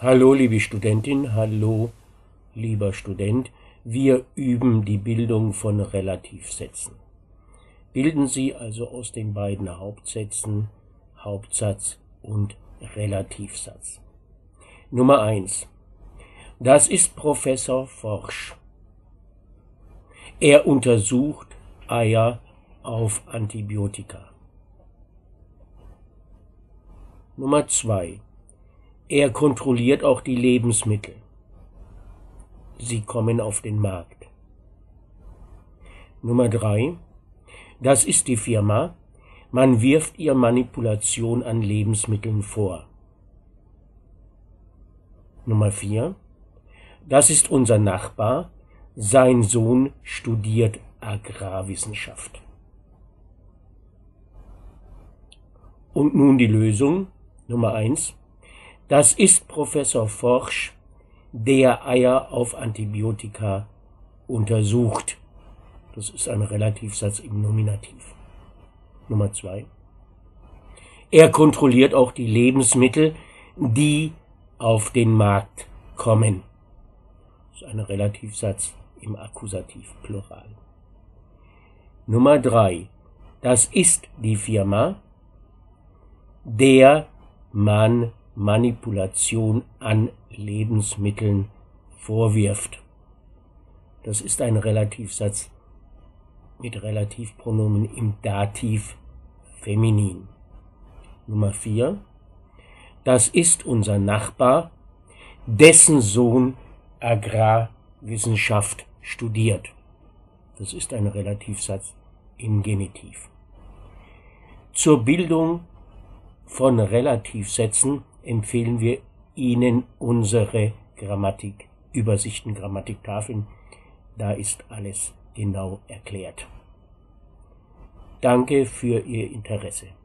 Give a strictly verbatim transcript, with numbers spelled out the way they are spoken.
Hallo liebe Studentin, hallo lieber Student, wir üben die Bildung von Relativsätzen. Bilden Sie also aus den beiden Hauptsätzen Hauptsatz und Relativsatz. Nummer eins. Das ist Professor Forsch. Er untersucht Eier auf Antibiotika. Nummer zwei. Er kontrolliert auch die Lebensmittel. Sie kommen auf den Markt. Nummer drei. Das ist die Firma. Man wirft ihr Manipulation an Lebensmitteln vor. Nummer vier. Das ist unser Nachbar. Sein Sohn studiert Agrarwissenschaft. Und nun die Lösung. Nummer eins. Das ist Professor Forsch, der Eier auf Antibiotika untersucht. Das ist ein Relativsatz im Nominativ. Nummer zwei. Er kontrolliert auch die Lebensmittel, die auf den Markt kommen. Das ist ein Relativsatz im Akkusativ Plural. Nummer drei. Das ist die Firma, der man Manipulation an Lebensmitteln vorwirft. Das ist ein Relativsatz mit Relativpronomen im Dativ feminin. Nummer vier. Das ist unser Nachbar, dessen Sohn Agrarwissenschaft studiert. Das ist ein Relativsatz im Genitiv. Zur Bildung von Relativsätzen empfehlen wir Ihnen unsere Grammatikübersichten, Grammatiktafeln. Da ist alles genau erklärt. Danke für Ihr Interesse.